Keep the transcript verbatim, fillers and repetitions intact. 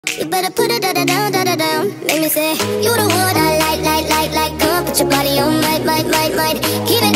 You better put it da-da down, da-da down. Make me say, you the one I like, like, like, like. Come put your body on, might, might, might, might. Keep it